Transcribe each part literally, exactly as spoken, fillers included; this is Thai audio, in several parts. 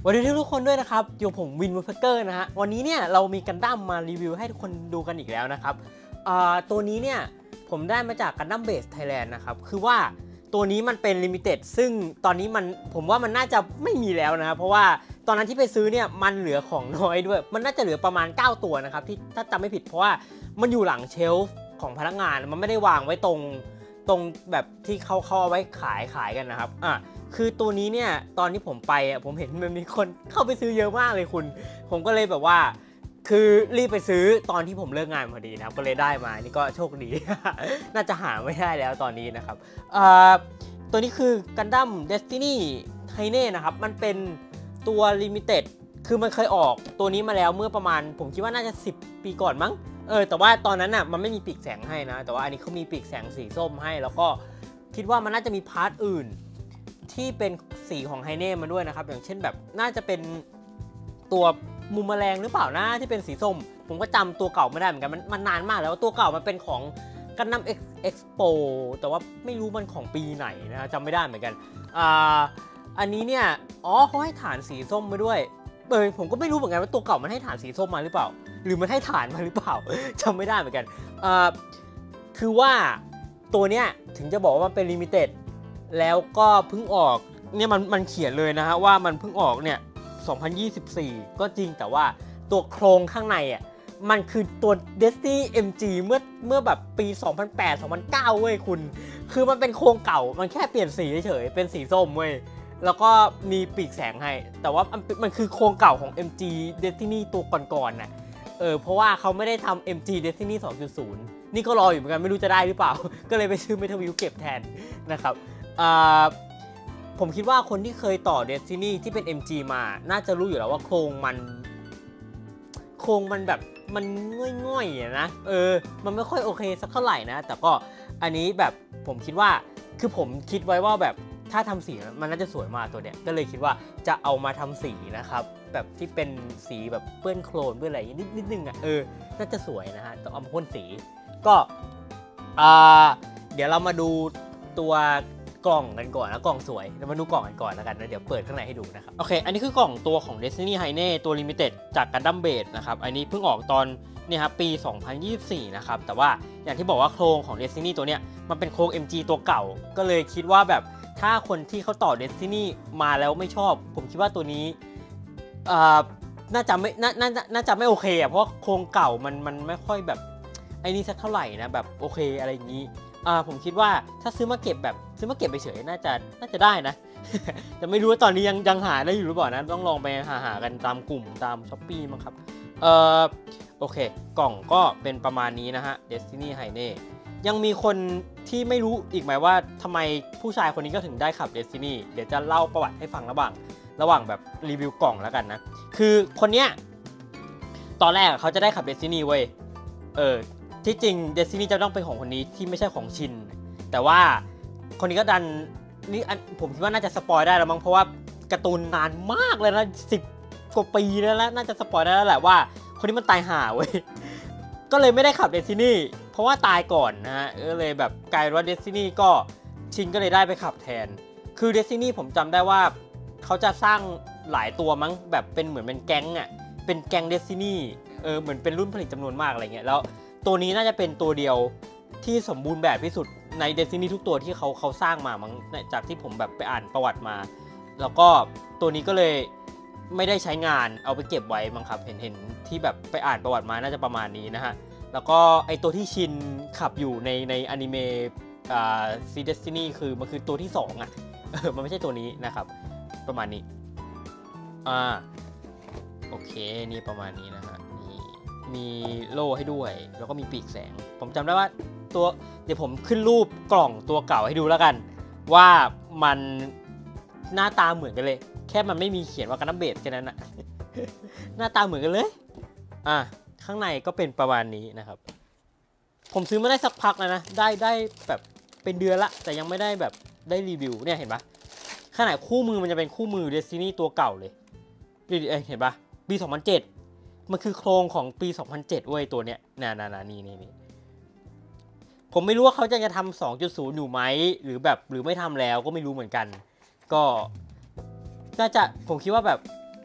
วันนี้ทุกคนด้วยนะครับอยู่ผมวินวูดเพกเกอร์นะฮะวันนี้เนี่ยเรามีกันดั้มมารีวิวให้ทุกคนดูกันอีกแล้วนะครับตัวนี้เนี่ยผมได้มาจากกันดั้มเบสไทยแลนด์นะครับคือว่าตัวนี้มันเป็นลิมิเต็ดซึ่งตอนนี้มันผมว่ามันน่าจะไม่มีแล้วนะครับเพราะว่าตอนนั้นที่ไปซื้อเนี่ยมันเหลือของน้อยด้วยมันน่าจะเหลือประมาณเก้าตัวนะครับที่ถ้าจำไม่ผิดเพราะว่ามันอยู่หลังเชลฟ์ของพนักงานมันไม่ได้วางไว้ตรงตรงแบบที่เขาเข้าไว้ขายขายกันนะครับอ่ะคือตัวนี้เนี่ยตอนที่ผมไปอ่ะผมเห็นมันมีคนเข้าไปซื้อเยอะมากเลยคุณผมก็เลยแบบว่าคือรีบไปซื้อตอนที่ผมเลิกงานพอดีนะครับก็เลยได้มานี่ก็โชคดี น่าจะหาไม่ได้แล้วตอนนี้นะครับตัวนี้คือกันดั้ม Destiny Hine นะครับมันเป็นตัว Limited คือมันเคยออกตัวนี้มาแล้วเมื่อประมาณผมคิดว่าน่าจะสิบปีก่อนมั้งเออแต่ว่าตอนนั้นน่ะมันไม่มีปีกแสงให้นะแต่ว่าอันนี้เขามีปีกแสงสีส้มให้แล้วก็คิดว่ามันน่าจะมีพาร์ทอื่นที่เป็นสีของไฮเน่มาด้วยนะครับอย่างเช่นแบบน่าจะเป็นตัวมุมแมลงหรือเปล่านะที่เป็นสีส้มผมก็จำตัวเก่าไม่ได้เหมือนกันมันมันนานมากแล้วตัวเก่ามันเป็นของกันดั้มเอ็กซ์โปแต่ว่าไม่รู้มันของปีไหนนะจำไม่ได้เหมือนกันอ่าอันนี้เนี่ยอ๋อเขาให้ฐานสีส้มมาด้วยเออผมก็ไม่รู้เหมือนกันว่าตัวเก่ามันให้ฐานสีส้มมาหรือเปล่าหรือมันให้ฐานมาหรือเปล่าจำไม่ได้เหมือนกันอ่าคือว่าตัวเนี้ยถึงจะบอกว่ามันเป็นลิมิเต็ดแล้วก็เพิ่งออกเนี่ยมันมันเขียนเลยนะฮะว่ามันเพิ่งออกเนี่ยสองพันยี่สิบสี่ก็จริงแต่ว่าตัวโครงข้างในอ่ะมันคือตัว Destiny เอ็ม จี เมื่อเมื่อแบบปีสองพันแปด สองพันเก้าเว้ยคุณคือมันเป็นโครงเก่ามันแค่เปลี่ยนสีเฉยๆเป็นสีส้มเว้ยแล้วก็มีปีกแสงให้แต่ว่ามันมันคือโครงเก่าของ เอ็ม จี Destiny ตัวก่อนๆน่ะเออเพราะว่าเขาไม่ได้ทำ เอ็ม จี Destiny สองจุดศูนย์ นี่ก็รออยู่เหมือนกันไม่รู้จะได้หรือเปล่าก็เลยไปซื้อ Metal View เก็บแทนนะครับผมคิดว่าคนที่เคยต่อ Destiny ที่เป็น เอ็ม จี มาน่าจะรู้อยู่แล้วว่าโครงมันโครงมันแบบมันง่อยๆนะเออมันไม่ค่อยโอเคสักเท่าไหร่นะแต่ก็อันนี้แบบผมคิดว่าคือผมคิดไว้ว่าแบบถ้าทำสีมันน่าจะสวยมากตัวเนี้ยก็เลยคิดว่าจะเอามาทำสีนะครับแบบที่เป็นสีแบบเปื้อนโคลนเปื้อนอะไรนิดนิดนึงอ่ะเออน่าจะสวยนะฮะต้องเอามาพ่นสีก็เดี๋ยวเรามาดูตัวกล่องกันก่อนนะกล่องสวยเรามาดูกล่องกันก่อนแล้วกันนะเดี๋ยวเปิดข้างในให้ดูนะครับโอเคอันนี้คือกล่องตัวของ Destiny Hine ตัว Limited จาก Gundam Base นะครับอันนี้เพิ่งออกตอนนี่ครับปีสองพันยี่สิบสี่นะครับแต่ว่าอย่างที่บอกว่าโครงของ Destiny ตัวเนี้ยมันเป็นโครง เอ็ม จี ตัวเก่าก็เลยคิดว่าแบบถ้าคนที่เขาต่อ Destiny มาแล้วไม่ชอบผมคิดว่าตัวนี้น่าจะไม่น่าน่าน่าจะไม่โอเคอ่ะเพราะโครงเก่ามันมันไม่ค่อยแบบไอ้นี่สักเท่าไหร่นะแบบโอเคอะไรอย่างนี้อ่าผมคิดว่าถ้าซื้อมาเก็บแบบซื้อมาเก็บไปเฉยน่าจะน่าจะได้นะแต่ไม่รู้ว่าตอนนี้ยังยังหาได้อยู่หรือเปล่านะต้องลองไปหาหากันตามกลุ่มตาม ช้อปปี้ มั้งครับเอ่อโอเคกล่องก็เป็นประมาณนี้นะฮะ Destiny Hine ยังมีคนที่ไม่รู้อีกไหมว่าทำไมผู้ชายคนนี้ก็ถึงได้ขับ Destiny เดี๋ยวจะเล่าประวัติให้ฟังระหว่างระหว่างแบบรีวิวกล่องแล้วกันนะคือคนเนี้ยตอนแรกเขาจะได้ขับ Destiny เว้ยเออที่จริง Destiny จะต้องเป็นของคนนี้ที่ไม่ใช่ของชินแต่ว่าคนนี้ก็ดันนี่ผมคิดว่าน่าจะสปอยได้แล้วมั้งเพราะว่าการ์ตูนนานมากเลยนะสิบกว่าปีแล้วน่าจะสปอยได้แล้วแหละว่าคนนี้มันตายห่าเว้ยก็เลยไม่ได้ขับ Destiny เพราะว่าตายก่อนนะฮะก็เลยแบบกลายว่า Destiny ก็ชินก็เลยได้ไปขับแทนคือ Destiny ผมจำได้ว่าเขาจะสร้างหลายตัวมั้งแบบเป็นเหมือนเป็นแก๊งอ่ะเป็นแก๊ง Destiny เออเหมือนเป็นรุ่นผลิตจำนวนมากอะไรเงี้ยแล้วตัวนี้น่าจะเป็นตัวเดียวที่สมบูรณ์แบบที่สุดใน Destiny ทุกตัวที่เขาเขาสร้างมามั้งจากที่ผมแบบไปอ่านประวัติมาแล้วก็ตัวนี้ก็เลยไม่ได้ใช้งานเอาไปเก็บไว้มั้งครับเห็นเห็นที่แบบไปอ่านประวัติมาน่าจะประมาณนี้นะฮะแล้วก็ไอตัวที่ชินขับอยู่ในในอนิเมะอ่าซี Destiny คือมันคือตัวที่สองอ่ะเออมันไม่ใช่ตัวนี้นะครับประมาณนี้อ่าโอเคนี่ประมาณนี้นะฮะมีโล่ให้ด้วยแล้วก็มีปีกแสงผมจำได้ว่าตัวเดี๋ยวผมขึ้นรูปกล่องตัวเก่าให้ดูแล้วกันว่ามันหน้าตาเหมือนกันเลยแค่มันไม่มีเขียนว่ากันดั้มเบสแค่นั้นนะหน้าตาเหมือนกันเลยอ่ะข้างในก็เป็นประมาณนี้นะครับผมซื้อมาได้สักพักแล้วนะได้ได้แบบเป็นเดือนละแต่ยังไม่ได้แบบได้รีวิวเนี่ยเห็นปะขนาดคู่มือมันจะเป็นคู่มือ Destiny ตัวเก่าเลยเห็นปะปีสองพันเจ็ดมันคือโครงของปีสองพันเจ็ดเว้ยตัวเนี้ยนานานานี่นี่นี่ผมไม่รู้ว่าเขาจะจะทำ สองจุดศูนย์ อยู่ไหมหรือแบบหรือไม่ทำแล้วก็ไม่รู้เหมือนกันก็น่าจะผมคิดว่าแบบ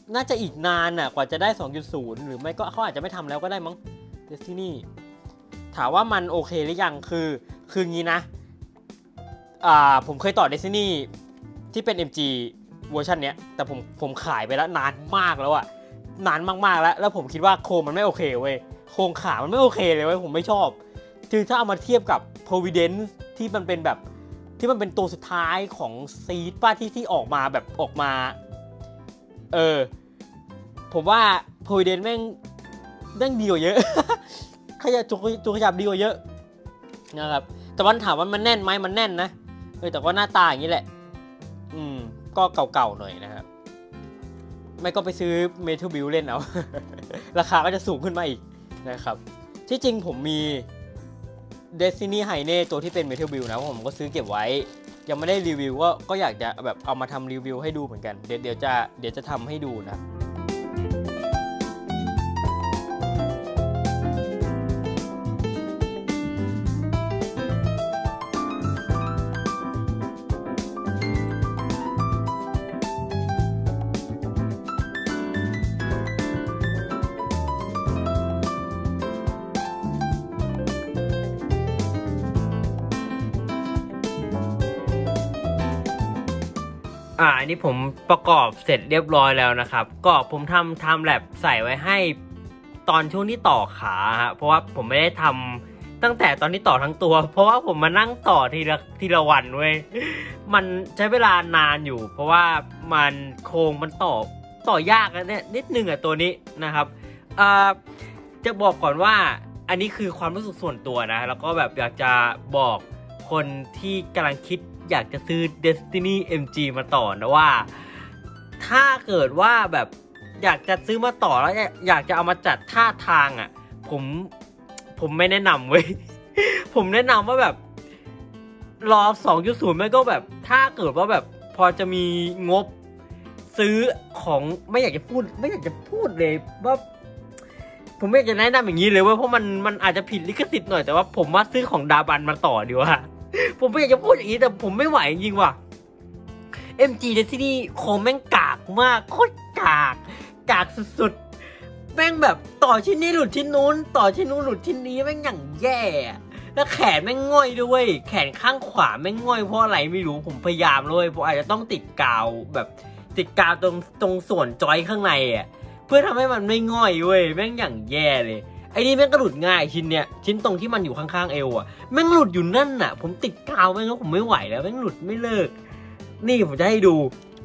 น่าจะอีกนานน่ะกว่าจะได้ สองจุดศูนย์ หรือไม่ก็เขาอาจจะไม่ทำแล้วก็ได้มั้ง Destiny ถามว่ามันโอเคหรือยังคือคืองี้นะอ่าผมเคยต่อ Destiny ที่เป็น เอ็ม จี เวอร์ชันเนี้ยแต่ผมผมขายไปแล้วนานมากแล้วอะนานมากๆแล้วแล้วผมคิดว่าโครงมันไม่โอเคเว้ยโครงขามันไม่โอเคเลยเว้ยผมไม่ชอบคือถ้าเอามาเทียบกับ Providence ที่มันเป็นแบบที่มันเป็นตัวสุดท้ายของซีดป้าที่ที่ออกมาแบบออกมาเออผมว่า Providence แม่งแม่งดีกว่าเยอะ ขยับจุกขยับดีกว่าเยอะนะครับแต่วันถามว่ามันแน่นไหมมันแน่นนะเออแต่ก็หน้าตาอย่างนี้แหละอืมก็เก่าๆหน่อยนะครับไม่ก็ไปซื้อ Metal Build เล่นเอา ราคาก็จะสูงขึ้นมาอีกนะครับที่จริงผมมี Destiny Hine ตัวที่เป็น Metal Build นะผมก็ซื้อเก็บไว้ยังไม่ได้รีวิวก็ก็อยากจะแบบเอามาทำรีวิวให้ดูเหมือนกันเดี๋ยวเดี๋ยวจะเดี๋ยวจะทำให้ดูนะอ่าอันนี้ผมประกอบเสร็จเรียบร้อยแล้วนะครับก็ผมทำทำแลบใส่ไว้ให้ตอนช่วงที่ต่อขาฮะเพราะว่าผมไม่ได้ทำตั้งแต่ตอนที่ต่อทั้งตัวเพราะว่าผมมานั่งต่อทีละทีละวันเว้ยมันใช้เวลานานอยู่เพราะว่ามันโครงมันต่อต่อยากนะเนี่ยนิดนึงอ่ะตัวนี้นะครับอ่าจะบอกก่อนว่าอันนี้คือความรู้สึกส่วนตัวนะแล้วก็แบบอยากจะบอกคนที่กำลังคิดอยากจะซื้อ Destiny เอ็ม จี มาต่อนะว่าถ้าเกิดว่าแบบอยากจะซื้อมาต่อแล้วอยากจะเอามาจัดท่าทางอ่ะผมผมไม่แนะนำเว้ย ผมแนะนำว่าแบบรอ สองจุดศูนย์ ไม่ก็แบบถ้าเกิดว่าแบบพอจะมีงบซื้อของไม่อยากจะพูดไม่อยากจะพูดเลยว่าผมไม่อยากจะแนะนำอย่างนี้เลยว่าเพราะมันมันอาจจะผิดลิขสิทธิ์หน่อยแต่ว่าผมว่าซื้อของดาบันมาต่อดีกว่าผมไม่อยากจะพูดอย่างนี้แต่ผมไม่ไหวจริงว่ะ เอ็ม จี Destiny โคมแม่งกากมากโคตรกากกากสุดๆแม่งแบบต่อชิ้นนี้หลุดชิ้นนู้นต่อชิ้นนู้นหลุดชิ้นนี้แม่งอย่างแย่แล้วแขนแม่งง่อยด้วยแขนข้างขวาแม่งง่อยเพราะอะไรไม่รู้ผมพยายามเลยผมอาจจะต้องติดกาวแบบติดกาวตรงตรงส่วนจอยข้างในอ่ะเพื่อทำให้มันไม่ง่อยเว้ยแม่งอย่างแย่เลยไอ้นี่แม่งก็หลุดง่ายชิ้นเนี้ยชิ้นตรงที่มันอยู่ข้างๆเอวอ่ะแม่งหลุดอยู่นั่นน่ะผมติดกาวแม่งแล้วผมไม่ไหวแล้วแม่งหลุดไม่เลิกนี่ผมจะให้ดู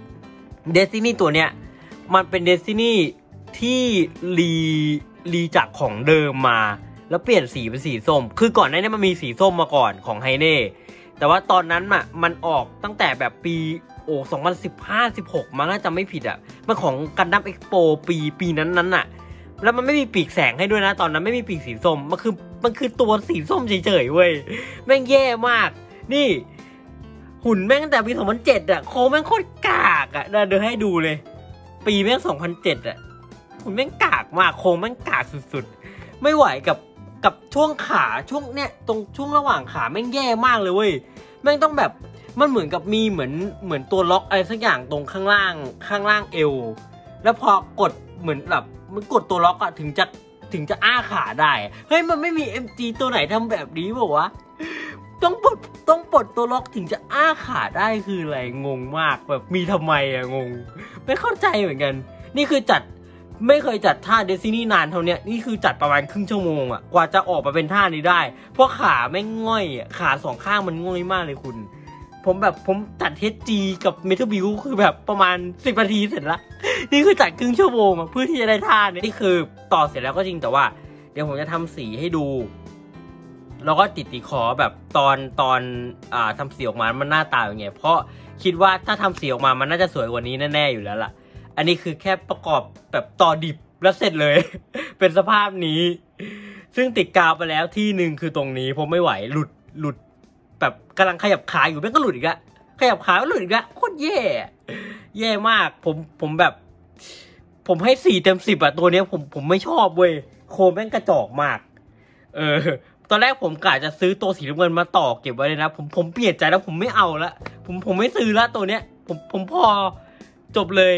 Destiny ตัวเนี้ยมันเป็น Destiny ที่รีรีจากของเดิมมาแล้วเปลี่ยนสีเป็นสีส้มคือก่อนหน้านี้มันมีสีส้มมาก่อนของไฮเน่แต่ว่าตอนนั้นอ่ะมันออกตั้งแต่แบบปีโอ้สองพันสิบห้า สิบหกมั้งถ้าจำไม่ผิดอ่ะมันของ Gundam Expo ปีปีนั้นนั้นน่ะแล้วมันไม่มีปีกแสงให้ด้วยนะตอนนั้นไม่มีปีกสีส้มมันคือมันคือตัวสีส้มเฉยๆเว้ยแม่งแย่มากนี่หุ่นแม่งตั้งแต่ปีสองพันเจ็ดอ่ะโคแม่งโคตรกากอ่ะเดี๋ยวให้ดูเลยปีแม่งสองพันเจ็ดอ่ะหุ่นแม่งกากมากโคแม่งกากสุดๆไม่ไหวกับกับช่วงขาช่วงเนี้ยตรงช่วงระหว่างขาแม่งแย่มากเลยเว้ยแม่งต้องแบบมันเหมือนกับมีเหมือนเหมือนตัวล็อกอะไรสักอย่างตรงข้างล่างข้างล่างเอวแล้วพอกดเหมือนแบบมันกดตัวล็อกอะถึงจะถึงจะอ้าขาได้เฮ้ยมันไม่มี เอ็ม จี ตัวไหนทำแบบนี้บอกว่าต้องปลดต้องปลดตัวล็อกถึงจะอ้าขาได้คืออะไรงงมากแบบมีทำไมอะงงไม่เข้าใจเหมือนกันนี่คือจัดไม่เคยจัดท่า Destiny นานเท่านี้นี่คือจัดประมาณครึ่งชั่วโมงอะกว่าจะออกมาเป็นท่านี้ได้เพราะขาแม่งง่อยขาสองข้างมันง่อยมากเลยคุณผมแบบผมจัด เอช จี กับ Metal Build คือแบบประมาณสิบนาทีเสร็จละนี่คือจัดครึ่งชั่วโมงเพื่อที่จะได้ท่าเนี่ยนี่คือต่อเสร็จแล้วก็จริงแต่ว่าเดี๋ยวผมจะทำสีให้ดูแล้วก็ติดตีขอแบบตอนตอนอ่าทำสีออกมามันหน้าตาอย่างไงเพราะคิดว่าถ้าทำสีออกมามันน่าจะสวยกว่านี้แน่ๆอยู่แล้วล่ะอันนี้คือแค่ประกอบแบบต่อดิบแล้วเสร็จเลย เป็นสภาพนี้ซึ่งติดกาวไปแล้วที่หนึ่งคือตรงนี้ผมไม่ไหวหลุดหลุดแบบกำลังขยับขาอยู่แม่งก็หลุดอีกละขยับขาก็หลุดอีกละโคตรแย่แย่มากผมผมแบบผมให้สี่เต็มสิบอะตัวเนี้ยผมผมไม่ชอบเว้ยโคแม่งกระจอกมากเออตอนแรกผมกะจะซื้อตัวสีน้ำเงินมาต่อเก็บไว้เลยนะผมผมเปลี่ยนใจแล้วผมไม่เอาละผมผมไม่ซื้อละตัวเนี้ยผมผมพอจบเลย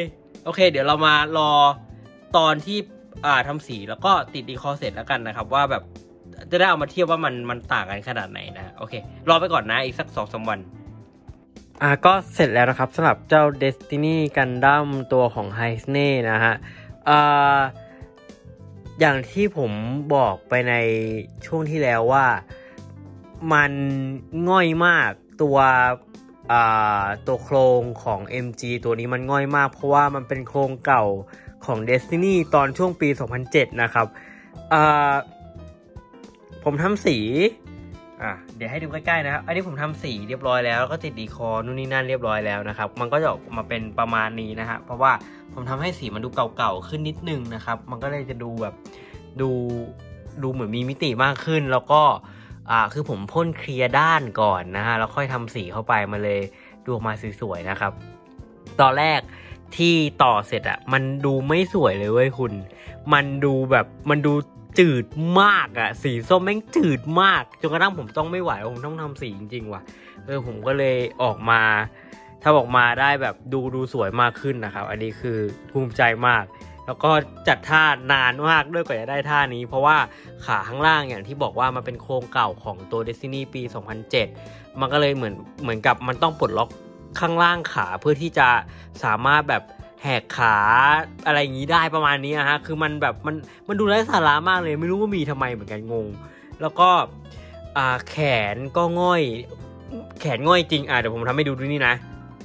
โอเคเดี๋ยวเรามารอตอนที่อ่าทำสีแล้วก็ติดดีคอเสร็จแล้วกันนะครับว่าแบบจะได้เอามาเทียบว่ามันมันต่างกันขนาดไหนนะโอเครอไปก่อนนะอีกสัก สองสาม วันอ่าก็เสร็จแล้วนะครับสำหรับเจ้า Destiny Gundam ตัวของ ไฮสเน่ นะฮะอ่าอย่างที่ผมบอกไปในช่วงที่แล้วว่ามันง่อยมากตัวอ่าตัวโครงของ เอ็ม จี ตัวนี้มันง่อยมากเพราะว่ามันเป็นโครงเก่าของ Destiny ตอนช่วงปี สองพันเจ็ด นะครับอ่าผมทำสีอ่ะเดี๋ยวให้ดูใกล้ๆนะครับอันนี้ผมทำสีเรียบร้อยแล้วแล้วก็ติดดีคอนู่นนี่นั่นเรียบร้อยแล้วนะครับมันก็จะออกมาเป็นประมาณนี้นะฮะเพราะว่าผมทำให้สีมันดูเก่าๆขึ้นนิดนึงนะครับมันก็เลยจะดูแบบดูดูเหมือนมีมิติมากขึ้นแล้วก็อ่าคือผมพ่นเคลียร์ด้านก่อนนะฮะแล้วค่อยทำสีเข้าไปมาเลยดูออกมาสวยๆนะครับตอนแรกที่ต่อเสร็จอะมันดูไม่สวยเลยเว้ยคุณมันดูแบบมันดูจืดมากอะสีส้มแม่งจืดมากจนกระทั่งผมต้องไม่ไหวผมต้องทำสีจริงๆว่ะเออผมก็เลยออกมาถ้าออกมาได้แบบดูดูสวยมากขึ้นนะครับอันนี้คือภูมิใจมากแล้วก็จัดท่านานมากด้วยกว่าจะได้ท่านี้เพราะว่าขาข้างล่างอย่างที่บอกว่ามันเป็นโครงเก่าของตัว Destiny ปี สองพันเจ็ด มันก็เลยเหมือนเหมือนกับมันต้องปลดล็อกข้างล่างขาเพื่อที่จะสามารถแบบแหกขาอะไรอย่างนี้ได้ประมาณนี้ฮะคือมันแบบมันมันดูไร้สาระมากเลยไม่รู้ว่ามีทำไมเหมือนกันงงแล้วก็อ่าแขนก็ง่อยแขนง่อยจริงอ่ะเดี๋ยวผมทำให้ดูดูนี่นะ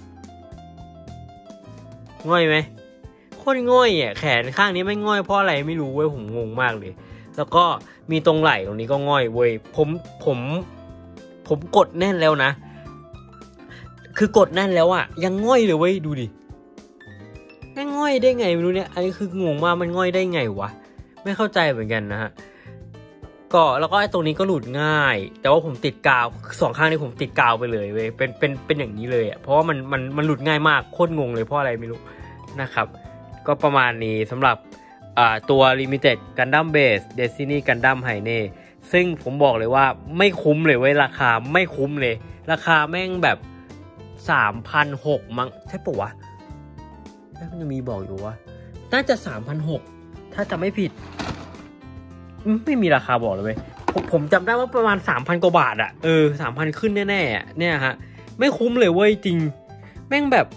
ง่อยไหมโคตรง่อยอ่ะแขนข้างนี้ไม่ง่อยเพราะอะไรไม่รู้เว้ยผมงงมากเลยแล้วก็มีตรงไหล่ตรงนี้ก็ง่อยเว้ยผมผมผมกดแน่นแล้วนะคือกดแน่นแล้วอ่ะยังง่อยเลยเว้ยดูดิแม่งง่อยได้ไงไม่รู้เนี่ยอันนี้คืองงมากมันง่อยได้ไงวะไม่เข้าใจเหมือนกันนะฮะก็แล้วก็ไอ้ตรงนี้ก็หลุดง่ายแต่ว่าผมติดกาวสองข้างนี้ผมติดกาวไปเลยเว้ยเป็นเป็นเป็นอย่างนี้เลยอ่ะเพราะว่ามันมันมันหลุดง่ายมากโคตรงงเลยเพราะอะไรไม่รู้นะครับก็ประมาณนี้สำหรับอ่าตัว Limited Gundam Base Destiny Gundam Haine ซึ่งผมบอกเลยว่าไม่คุ้มเลยเว้ยราคาไม่คุ้มเลยราคาแม่งแบบ สามพันหกร้อย มั้งใช่ปะวะมันจะมีบอกอยู่ว่าน่าจะ สามพันหกร้อย ถ้าจำไม่ผิดไม่มีราคาบอกเลยเว้ยผมผมจำได้ว่าประมาณ สามพัน กว่าบาทอะเออ สามพัน ขึ้นแน่ๆอ่ะเนี่ยฮะไม่คุ้มเลยเว้ยจริงแม่งแบบ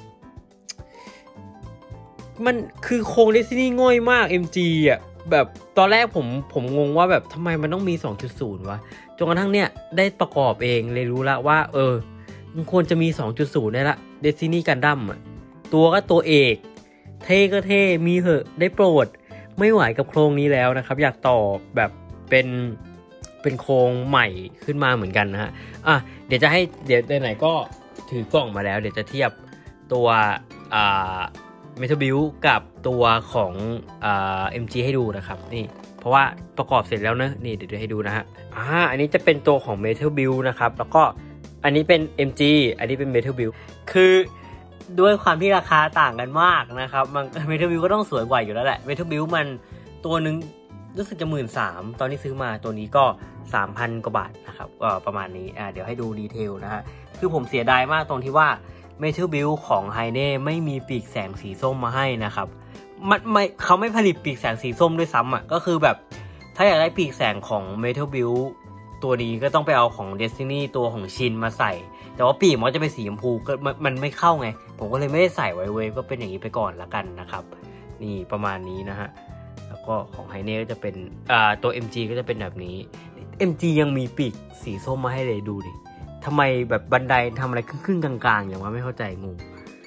มันคือโครง Destiny ง่อยมาก เอ็ม จี อ่ะแบบตอนแรกผมผมงงว่าแบบทำไมมันต้องมี สองจุดศูนย์ วะจนกระทั่งเนี่ยได้ประกอบเองเลยรู้ละว่าเออมันควรจะมี สองจุดศูนย์ ได้ละ Destiny Gundam อ่ะตัวก็ตัวเอกเท่ก็เท่มีเหอะได้โปรดไม่ไหวกับโครงนี้แล้วนะครับอยากต่อแบบเป็นเป็นโครงใหม่ขึ้นมาเหมือนกันนะฮะอ่ะเดี๋ยวจะให้เดี๋ยวไหนๆก็ถือกล่องมาแล้วเดี๋ยวจะเทียบตัวอ่าเมทัลบิลกับตัวของอ่า เอ็ม จี ให้ดูนะครับนี่เพราะว่าประกอบเสร็จแล้วเนอะนี่เดี๋ยวให้ดูนะฮะอ่าอันนี้จะเป็นตัวของ Metal Build นะครับแล้วก็อันนี้เป็น เอ็ม จี อันนี้เป็น Metal Build คือด้วยความที่ราคาต่างกันมากนะครับมัน Metal Build ก็ต้องสวยกว่าอยู่แล้วแหละ Metal Build มันตัวนึงรู้สึกจะ หนึ่งหมื่นสามพัน ตอนที่ซื้อมาตัวนี้ก็ สามพัน กว่าบาทนะครับก็ประมาณนี้อ่าเดี๋ยวให้ดูดีเทลนะฮะคือผมเสียดายมากตรงที่ว่าMetal Build ของ Haine ไม่มีปีกแสงสีส้มมาให้นะครับมันไม่เขาไม่ผลิตปีกแสงสีส้มด้วยซ้ำอ่ะก็คือแบบถ้าอยากได้ปีกแสงของ Metal Build ตัวนี้ก็ต้องไปเอาของ Destiny ตัวของชินมาใส่แต่ว่าปีกมันจะเป็นสีชมพูก็มันไม่เข้าไงผมก็เลยไม่ได้ใส่ไว้เว้ยก็เป็นอย่างนี้ไปก่อนละกันนะครับนี่ประมาณนี้นะฮะแล้วก็ของ Haine ก็จะเป็นอ่าตัว เอ็ม จี ก็จะเป็นแบบนี้ เอ็ม จี ยังมีปีกสีส้มมาให้เลยดูดิทำไมแบบบันไดทำอะไรครึ่งๆกลางๆอย่างว่าไม่เข้าใจงง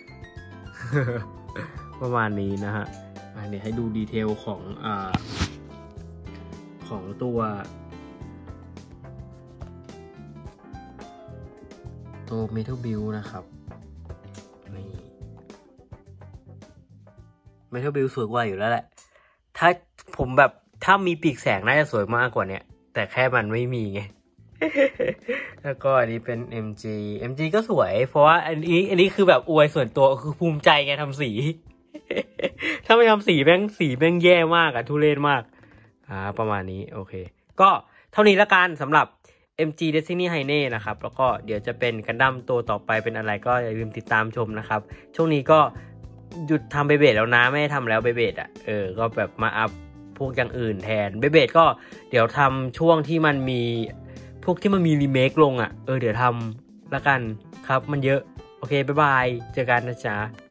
ประมาณนี้นะฮะเดี๋ยวให้ดูดีเทลของอ่าของตัวตัว Metal Build นะครับนี่ Metal Build สวยกว่าอยู่แล้วแหละถ้าผมแบบถ้ามีปีกแสงน่าจะสวยมากกว่านี้แต่แค่มันไม่มีไง แล้วก็อันนี้เป็น เอ็ม จี เอ็ม จี ก็สวยเพราะว่าอันนี้อันนี้คือแบบอวยส่วนตัวคือภูมิใจไงทำสี ถ้าไม่ทำสีแม่งสีแม่งแย่มากอะทุเรศมากอ่าประมาณนี้โอเคก็เท่านี้ละกันสำหรับ เอ็ม จี Destiny Haine นะครับแล้วก็เดี๋ยวจะเป็นกันดั้มตัวต่อไปเป็นอะไรก็อย่าลืมติดตามชมนะครับช่วงนี้ก็หยุดทำเบเบดแล้วนะไม่ทำแล้วเบเบดอ่ะเออก็แบบมาอัพพวกอย่างอื่นแทนเบเบดก็เดี๋ยวทำช่วงที่มันมีพวกที่มันมีรีเมคลงอ่ะเออเดี๋ยวทำละกันครับมันเยอะโอเคบ๊ายบายเจอกันนะจ๊ะ